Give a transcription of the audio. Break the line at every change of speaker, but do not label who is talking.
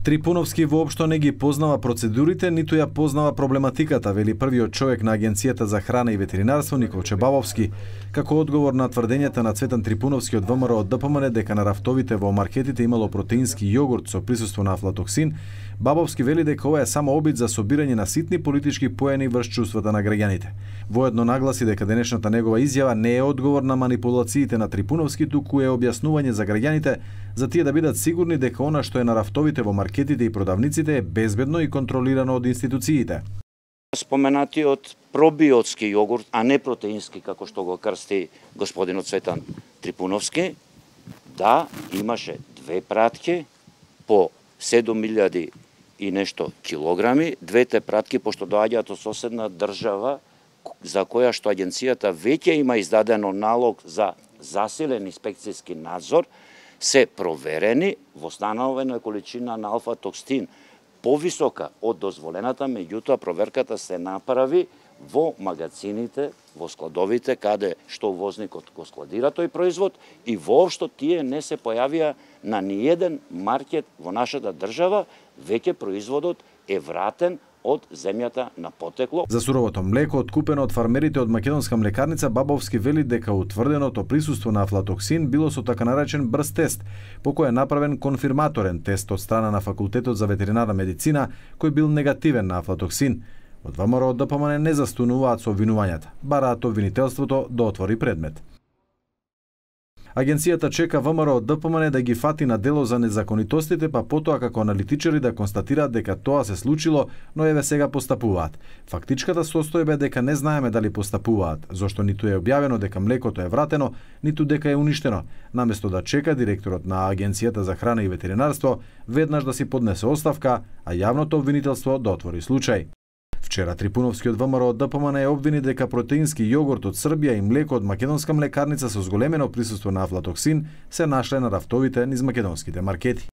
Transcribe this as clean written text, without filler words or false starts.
Трипуновски воопшто не ги познава процедурите, ниту ја познава проблематиката, вели првиот човек на Агенцијата за храна и ветеринарство Николче Бабовски, како одговор на тврдењата на Цветан Трипуновски од ВМРО ДПМН дека на рафтовите во маркетите имало протеински јогурт со присуство на афлатоксин. Бабовски вели дека ова е само обид за собирање на ситни политички поени врз чувствата на граѓаните. Воедно нагласи дека денешната негова изјава не е одговор на манипулациите на Трипуновски, туку е објаснување за граѓаните за тие да бидат сигурни дека она што е на рафтовите во маркетите и продавниците е безбедно и контролирано од институциите.
Споменатиот пробиотски јогурт, а не протеински, како што го крсти господинот Цветан Трипуновски, да, имаше 2 пратки по 7.000 и нешто килограми, 2 пратки, пошто доаѓаат од соседна држава, за која што агенцијата веќе има издадено налог за засилен инспекцијски надзор, се проверени во установена количина на алфа-токсин повисока од дозволената, меѓутоа проверката се направи во магазините, во складовите, каде што увозникот го складира тој производ и воопшто тие не се појавија на ниеден маркет во нашата држава, веќе производот е вратен од земјата на потекло.
За суровото млеко откупено од фармерите од македонска млекарница, Бабовски вели дека утврденото присуство на афлатоксин било со така наречен брз тест, по кој е направен конфирматорен тест од страна на Факултетот за ветеринарна медицина, кој бил негативен на афлатоксин. Од ВМРО ДПМН не застунуваат со обвинувањата, бараат обвинителството да отвори предмет. Агенцијата чека ВМРО ДПМН да ги фати на дело за незаконитостите, па потоа како аналитичари да констатираат дека тоа се случило, но еве сега постапуваат. Фактичката состојба е дека не знаеме дали постапуваат, зашто ниту е објавено дека млекото е вратено, ниту дека е уништено. Наместо да чека директорот на Агенцијата за храна и ветеринарство веднаш да си поднесе оставка, а јавното обвинителство да отвори случај. Вчера Трипуновски од ВМРО ДПМН е обвини дека протеински јогурт од Србија и млеко од македонска млекарница со зголемено присуство на афлатоксин се нашле на рафтовите низ македонските маркети.